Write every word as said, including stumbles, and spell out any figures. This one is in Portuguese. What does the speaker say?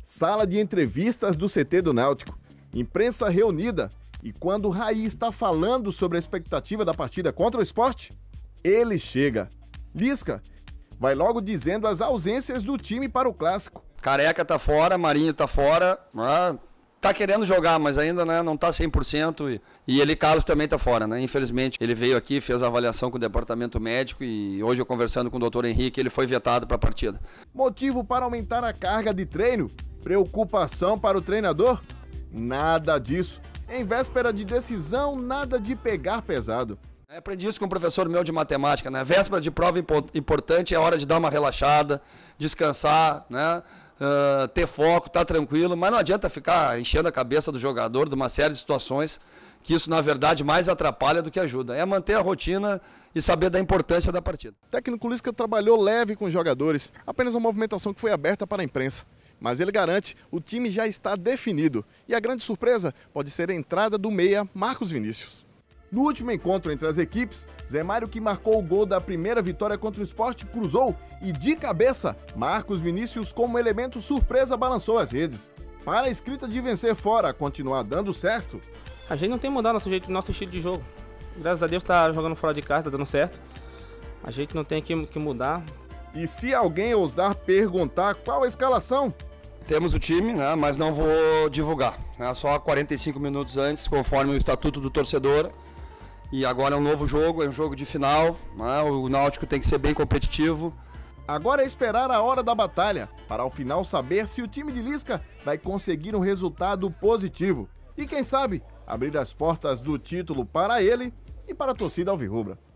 Sala de entrevistas do C T do Náutico. Imprensa reunida. E quando o Raí está falando sobre a expectativa da partida contra o Sport, ele chega. Lisca vai logo dizendo as ausências do time para o Clássico. Careca tá fora, Marinho tá fora, ah, tá querendo jogar, mas ainda, né, não tá cem por cento. E, e ele, Carlos, também tá fora, né? Infelizmente, ele veio aqui, fez a avaliação com o departamento médico e hoje eu conversando com o doutor Henrique, ele foi vetado para a partida. Motivo para aumentar a carga de treino? Preocupação para o treinador? Nada disso. Em véspera de decisão, nada de pegar pesado. Eu aprendi isso com um professor meu de matemática, né? Véspera de prova importante é hora de dar uma relaxada, descansar, né? Uh, ter foco, estar tá tranquilo, mas não adianta ficar enchendo a cabeça do jogador de uma série de situações que isso, na verdade, mais atrapalha do que ajuda. É manter a rotina e saber da importância da partida. O técnico Lisca trabalhou leve com os jogadores, apenas uma movimentação que foi aberta para a imprensa. Mas ele garante, o time já está definido. E a grande surpresa pode ser a entrada do meia Marcos Vinícius. No último encontro entre as equipes, Zé Mário, que marcou o gol da primeira vitória contra o Sport, cruzou e, de cabeça, Marcos Vinícius, como elemento surpresa, balançou as redes. Para a escrita de vencer fora continuar dando certo, a gente não tem mudado nosso jeito, nosso estilo de jogo. Graças a Deus está jogando fora de casa, está dando certo. A gente não tem que, que mudar. E se alguém ousar perguntar qual a escalação? Temos o time, né, mas não vou divulgar. Né, só quarenta e cinco minutos antes, conforme o estatuto do torcedor. E agora é um novo jogo, é um jogo de final, né? O Náutico tem que ser bem competitivo. Agora é esperar a hora da batalha, para ao final saber se o time de Lisca vai conseguir um resultado positivo. E quem sabe, abrir as portas do título para ele e para a torcida alvirrubra.